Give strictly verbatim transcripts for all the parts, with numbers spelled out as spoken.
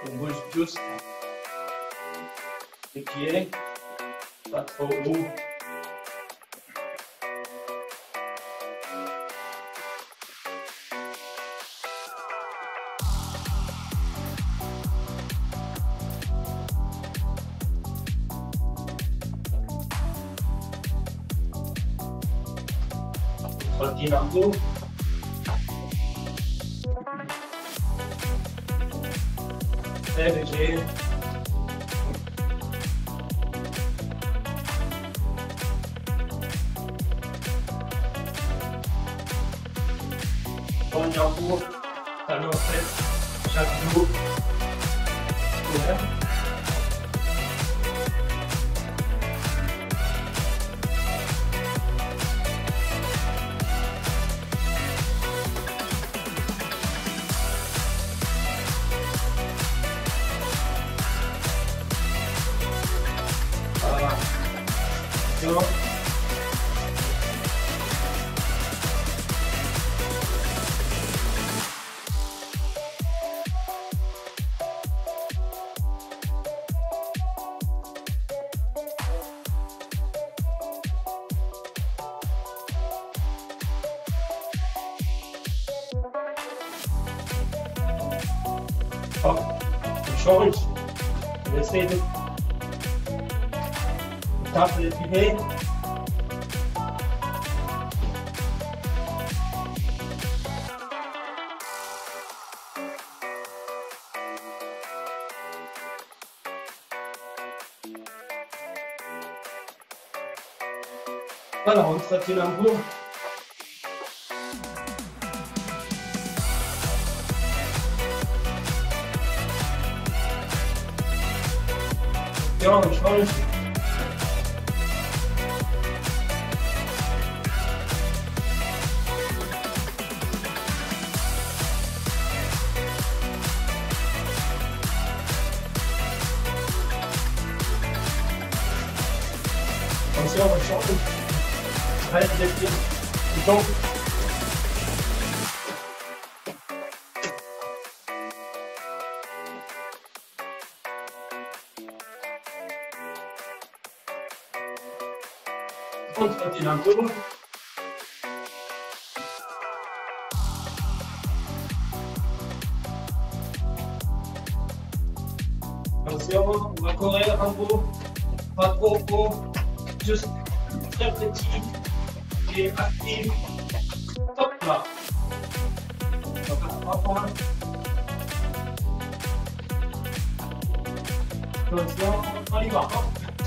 On bouge juste les pieds, pas trop haut. Trottine en haut. Très léger. On y en cours, talon presse, chaque jour. Ouais. Voilà. Attention. Hop, on change. On essaie de taper les pieds. Voilà, on se tire un peu. On change. Attention, on change. Arrête les pieds. Tu tombes. On trottine un peu. Attention, on va courir un peu, pas trop haut, juste très petit et actif. Top là. On va faire trois points. Attention, on y va. Hop.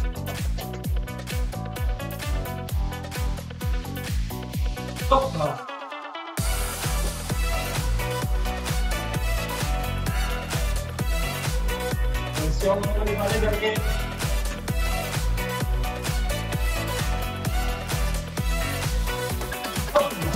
Top là. Attention, on y va les derniers. Top là.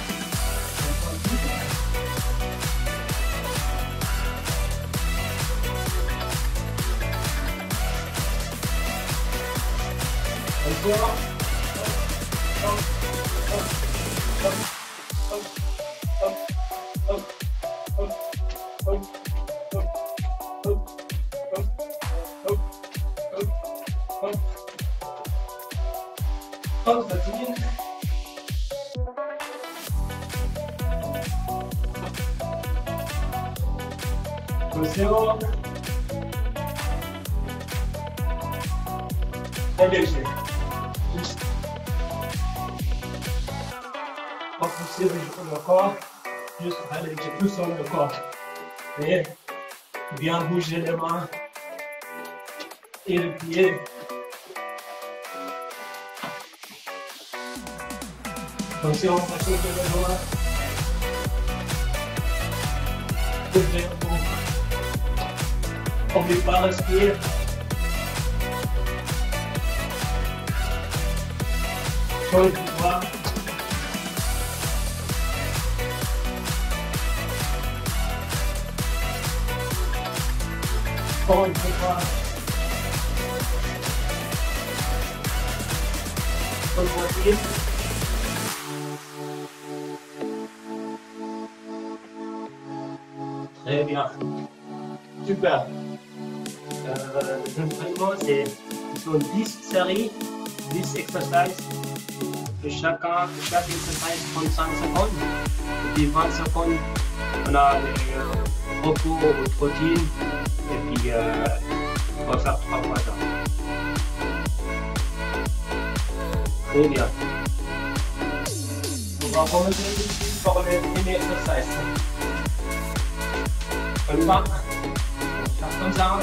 Attention. Top. Top. Hop, hop, hop, hop, hop, hop, hop, hop, hop, hop, hop, hop, ça tire. Attention. Très léger. Juste. Pas pousser le corps, juste alléger tout sur le corps. Et bien bouger les mains et les pieds. Attention, on va chauffer les doigts. Ouvrez un peu. N'oubliez pas de respirer. Change de bras. Encore une fois. Revoici. Très bien. Super. Euh, L'entraînement, c'est sont dix séries, dix exercices. Et chacun, chaque exercice prend cinq secondes. Et puis vingt secondes, on a des euh, repos aux protéines. Et puis, euh, on va faire trois fois ça. Très bien. On va commencer tout de suite par le premier exercice. On y va. On va faire comme ça.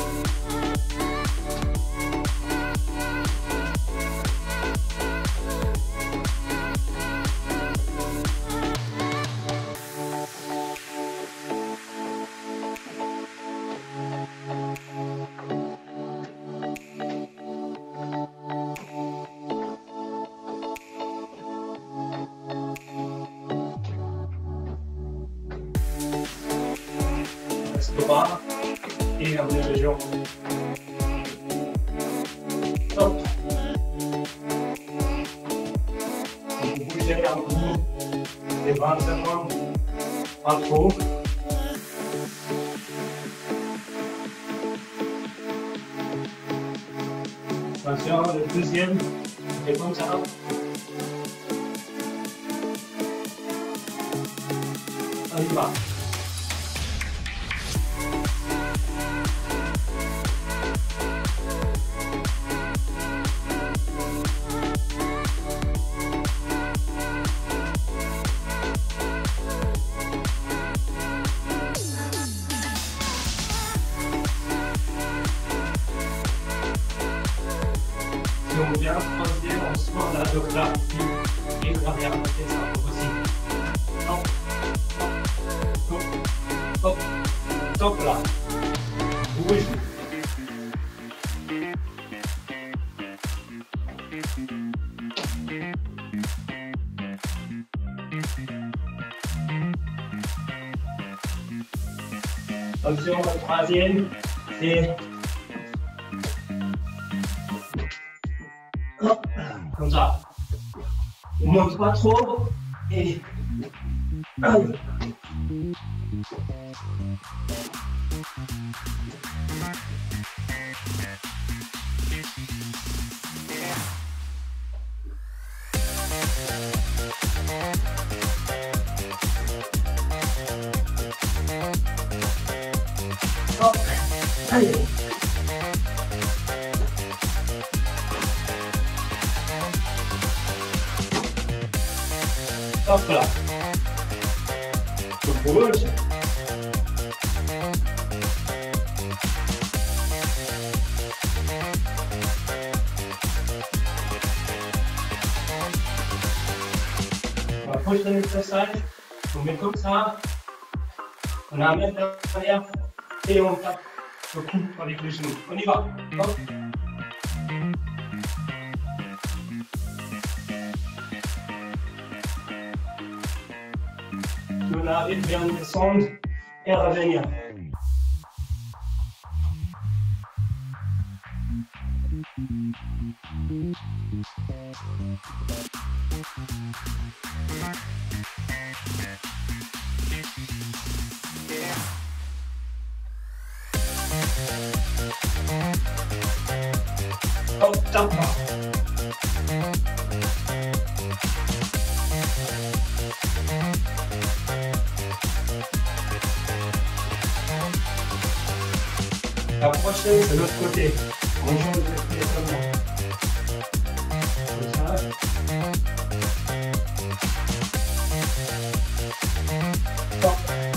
Bras et on est les jambes. Hop. Vous bougez un peu les vingt secondes, pas trop. Attention, le deuxième, c'est comme ça. On y va. Si on vient creuser, on se prend la docteur et on va regarder ça aussi. Hop, hop, hop, hop là. Bouge. Attention, le troisième, c'est comme ça. On ne monte pas trop et allez. Hop, allez. Hop là. On bouge. On va prochain exercice. On met comme ça. On amène derrière et on tape le cou avec les genoux. On y va. Hop. On arrive bien descendre et revenir. Hop, tape. La prochaine, c'est l'autre côté. On change de pied seulement. Comme ça. Hop.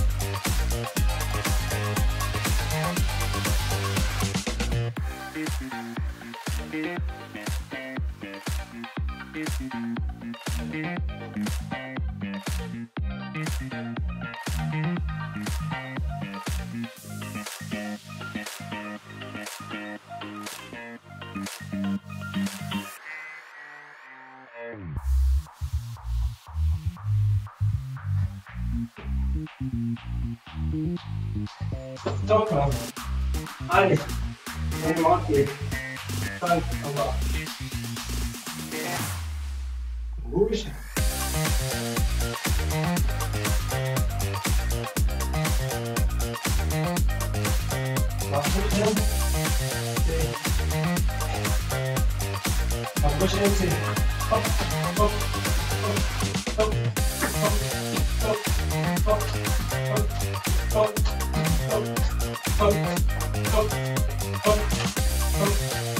Top là. Allez, on est monté. cinq, on va. Bouge. prochaine, c'est... La prochaine, c'est... Hop, hop, hop, hop, hop, hop, hop, hop, hop, hop, hop, hop, hop.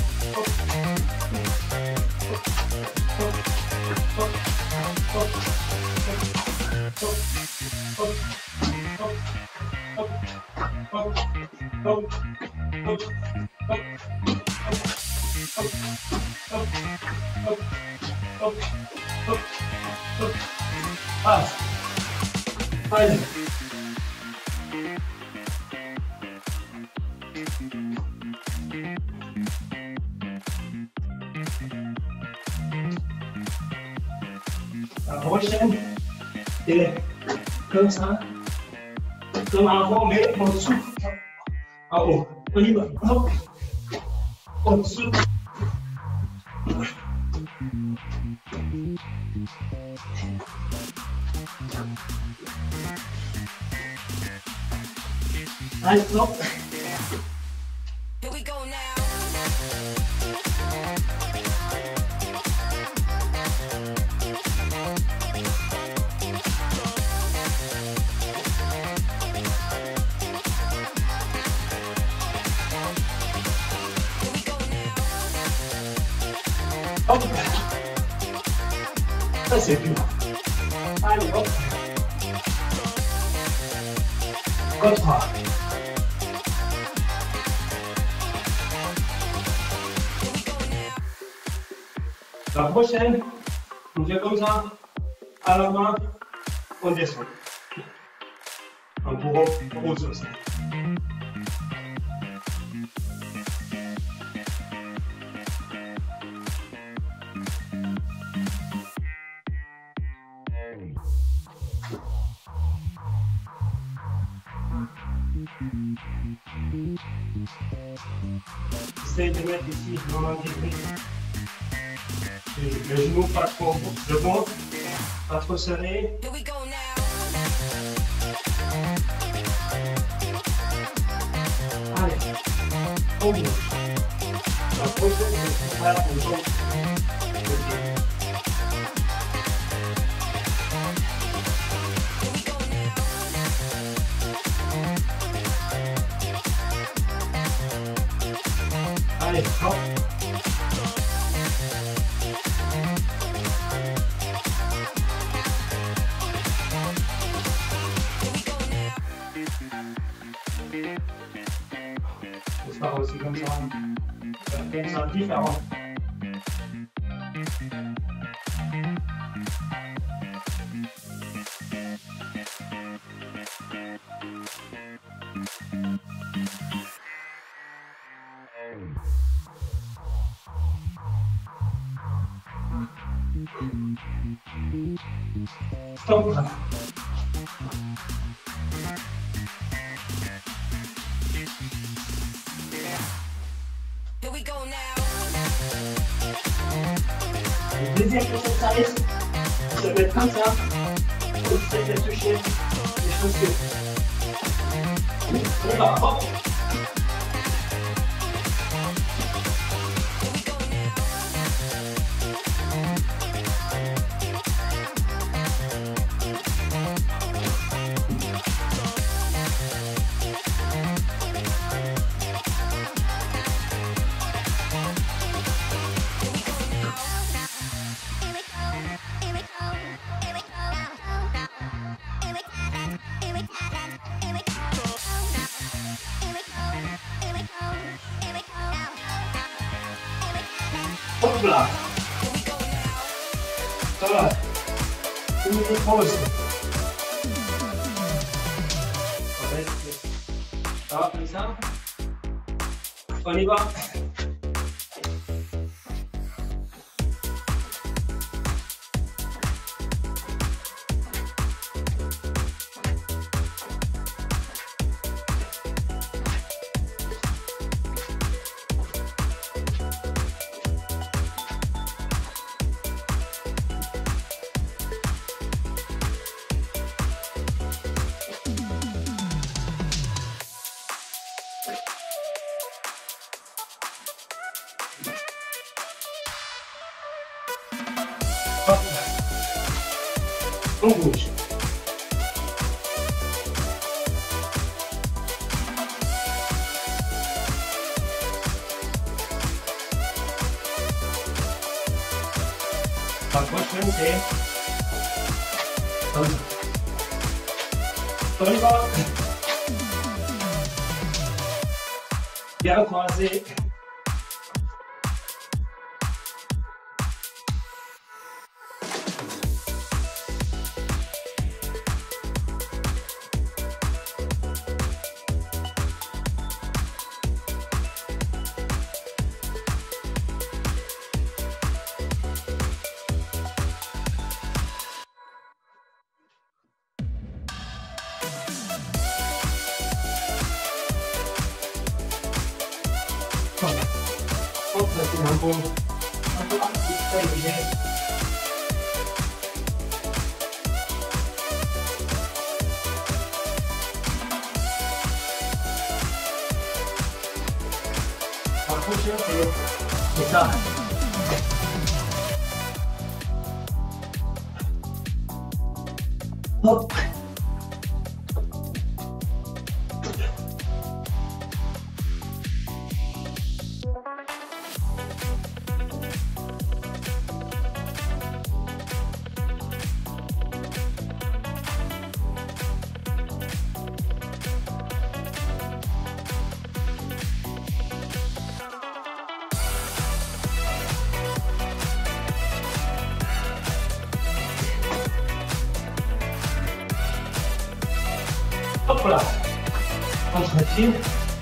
Passe. Allez. La prochaine, c'est comme ça, comme avant, mais en dessous. En haut. On y va. Hop. En dessous. Allez, hop. Here we go now. Hop. Ça c'est plus. Allez, hop. Comme ça. La prochaine, on fait comme ça, à la main, on descend. En courant, on roule sur ça. Essaye de mettre ici dans l'antigré. Le genou pas trop devant, pas trop serré. Allez, on vient. La prochaine, c'est faire un jambes. Allez, hop. On se part aussi comme ça. Comme ça, différent. Stop. Here we go now. Le deuxième que ça s'arrête, ça va être comme ça. Vous essayez de toucher les chaussures. On va, hop. Hop là. Ça va. Une minute pause. Ça va comme ça. On y va. On bouge. La prochaine, c'est comme ça. On y va. Bien croisé. Hop, là, c'est un bon. Un peu artificiel. La prochaine, c'est ça. Hop. Hop là, on se retire.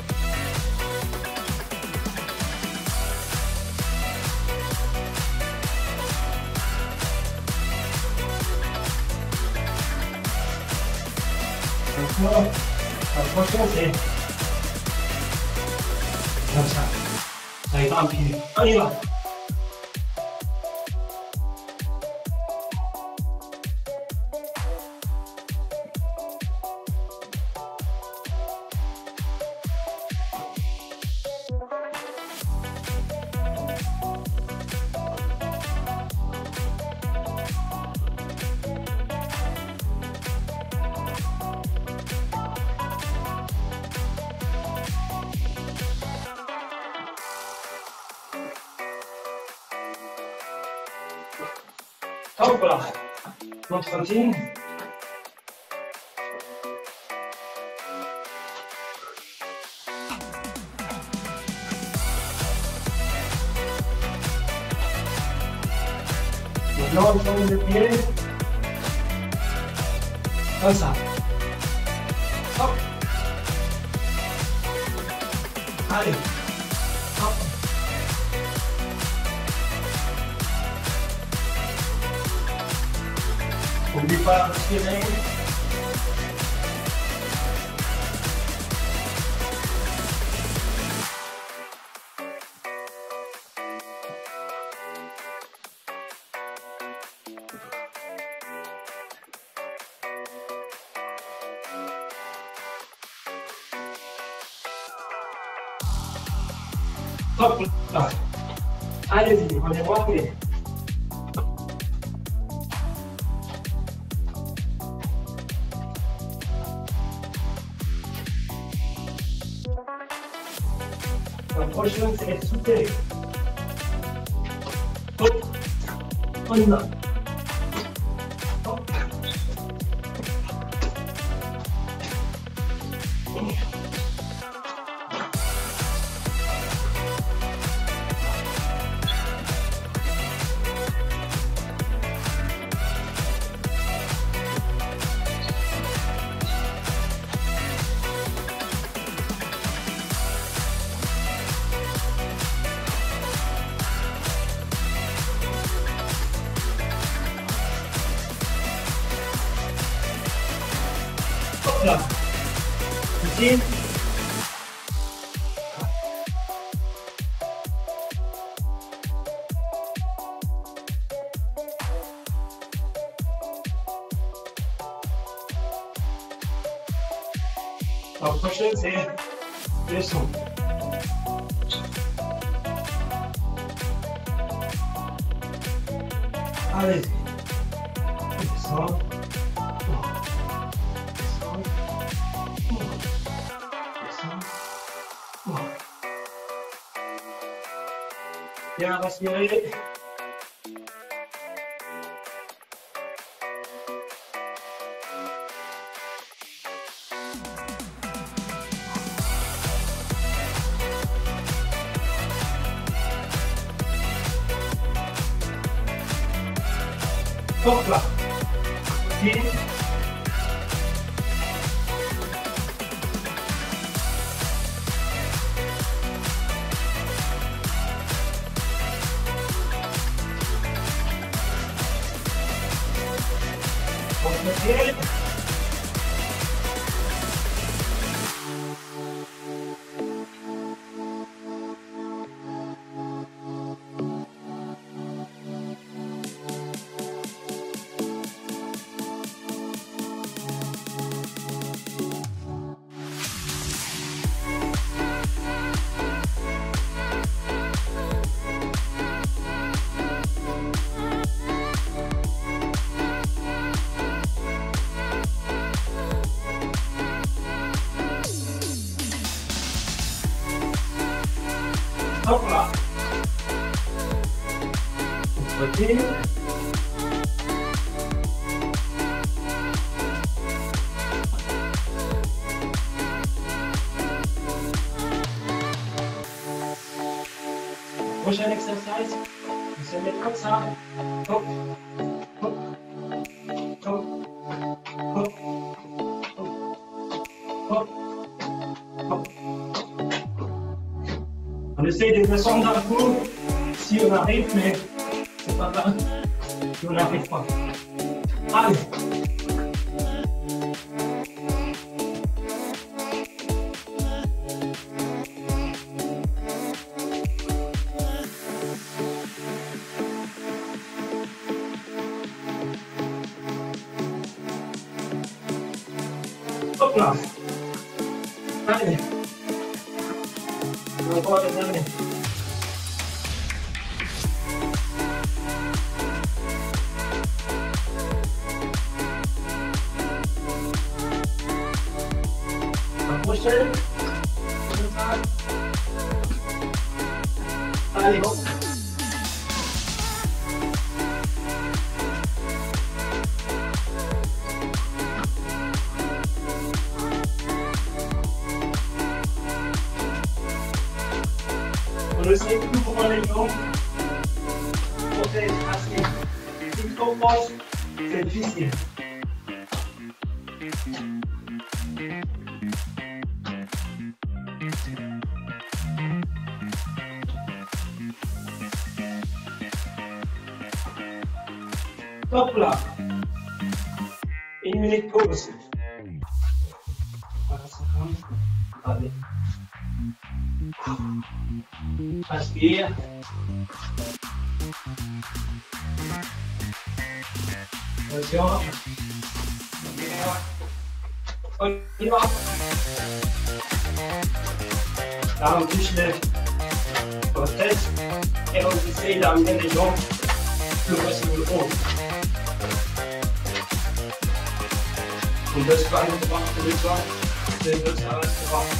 Maintenant, la prochaine c'est comme ça. Ça ira empiler. On y va. Hop là, on se retire. Maintenant, on change de pied. Comme ça. Hop. Allez. Hop. N'oublie pas de respirer. Hop là. Allez-y, on est rentré. La prochaine, c'est sauter. Hop. On y va. Hop. Hop là. Petit. La prochaine, c'est le son. Allez. Descends. Bien respirer. Hop là. Et okay. Hop là. Ok. Prochain exercice, on se met comme ça. Hop, hop, hop, hop, hop, hop, hop. On essaye de descendre d'un coup si on arrive, mais c'est pas grave si on n'arrive pas. Allez. Hop là. Allez. Encore les amis. La prochaine. Allez, hop. On ne sait plus comment les jambes protègent assez. Si on pense, c'est difficile. Hop là. Une minute pause. Allez. Inspire. Attention. On y va. Là, on touche la tête et on essaye d'amener les jambes le plus possible haut. On ne baisse pas le bras, le bras, les deux, ça reste droit.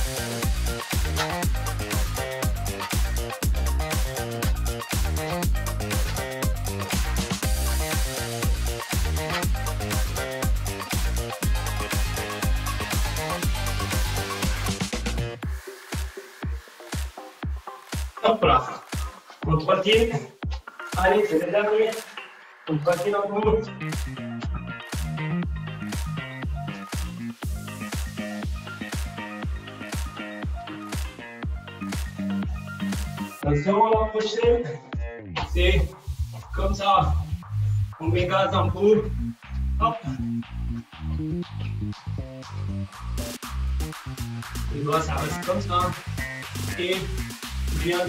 Hop là. On troisième. Allez, c'est le dernier. On troisième en bout. Attention, la prochaine. C'est comme ça. On met gaz en bout. Hop. Les doigts, ça reste comme ça. Et bien.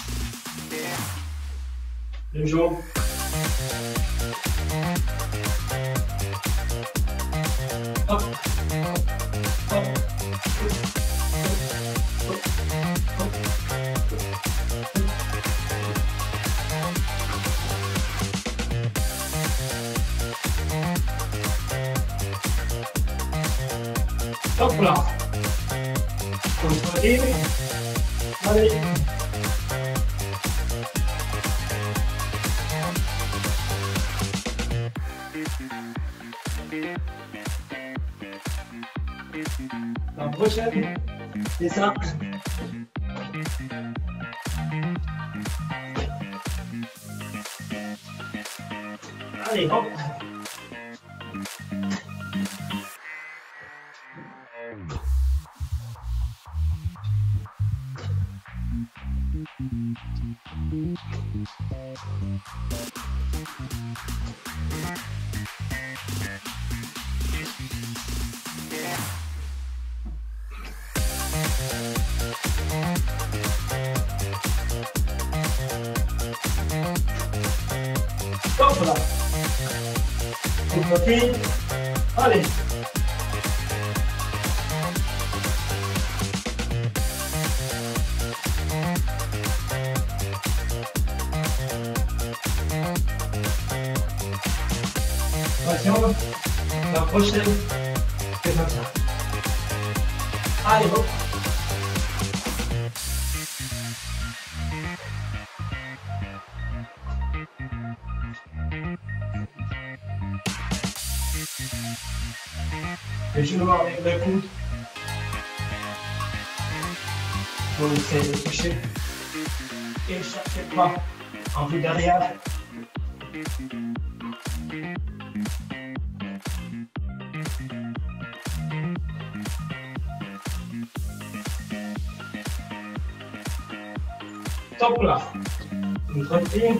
Le jambe. Hop. Hop. Hop. Hop là. Contrôlez. Allez. La prochaine, c'est ça. Allez, hop. Hop là. On continue. Allez. Attention. La prochaine, c'est comme ça. Allez, hop. Les genoux avec le coude. On essaie de toucher. Et chaque pas en vue derrière. Top là. Une continue.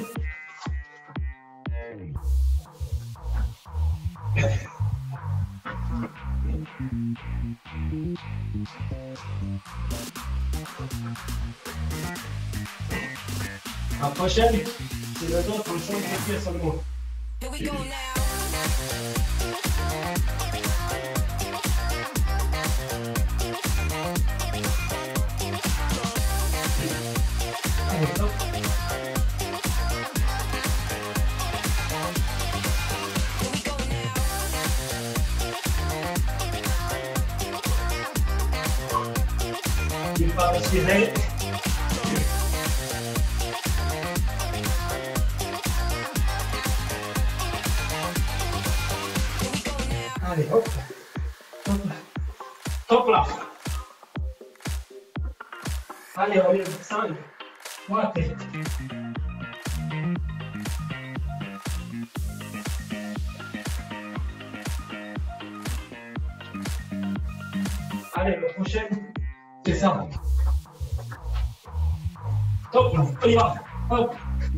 La prochaine, c'est le dos comme ça, on fait seulement. Here we go now. Allez, top. Il va respirer. Allez, hop, top là, top là. Allez, on est cinq, trois, allez, le prochain, c'est ça. Top là, on y va, hop.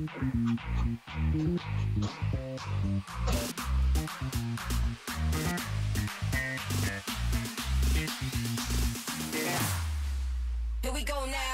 Here we go now.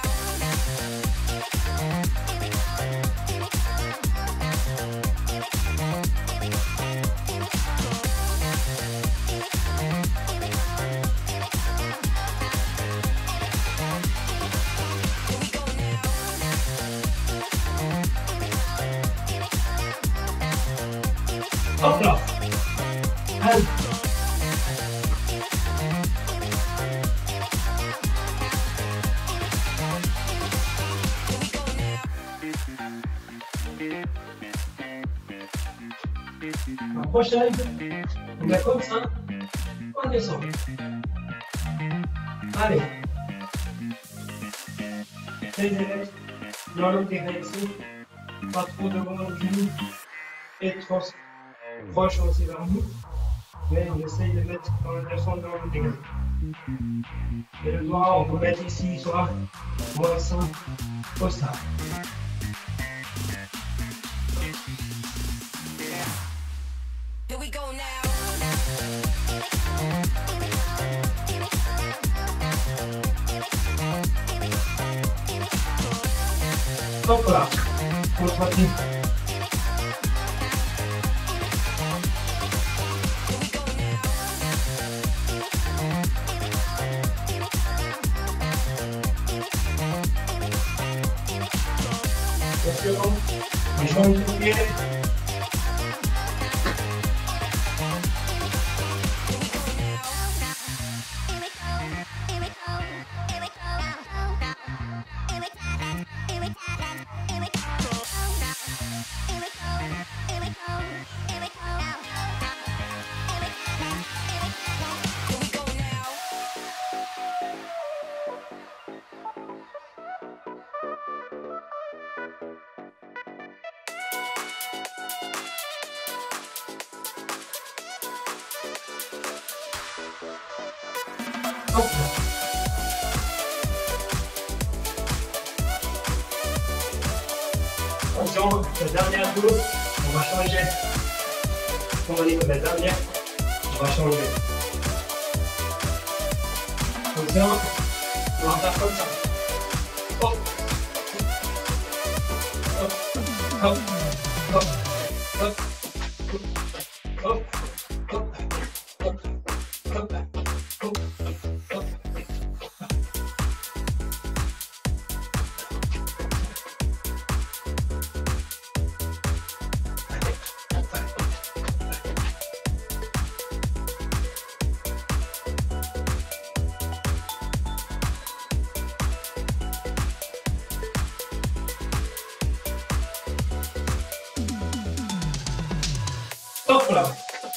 Hop là. Allez. La prochaine, on met comme ça, on descend. Allez. Les élèves, dans l'autre direction, pas trop devant le genou et trop proche aussi vers nous, mais on essaye de mettre dans le descendre dans le dégât. Et le doigt, on peut mettre ici, soit moins simple, comme ça. Here we go now. Hop là, on continue. Attention, on change de pied. Hop. Attention, la dernière tour, on va changer. On va dire la dernière, on va changer. Attention, on va faire comme ça. Hop. Hop. Hop. Hop. Hop. Hop. Hop. Hop. Hop. Hop. Hop. Stop là.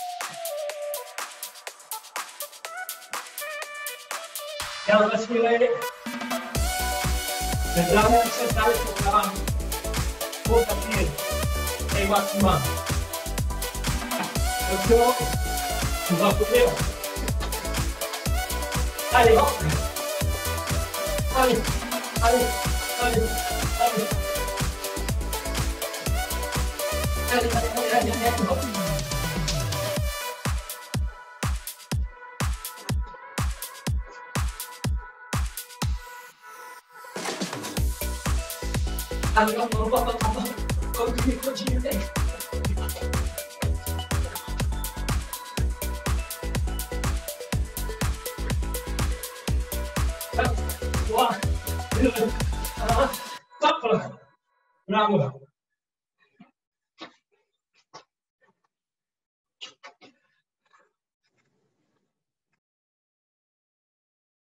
Bien respirer. Le dernier exercice pour la pour tapir et maximum. Attention, on va courir. Allez, hop. Allez, allez, allez, allez. Allez, allez, allez, allez, allez, hop. Allez, hop, hop, hop, hop, hop. Continue, continue. trois, deux, un, stop. Bravo.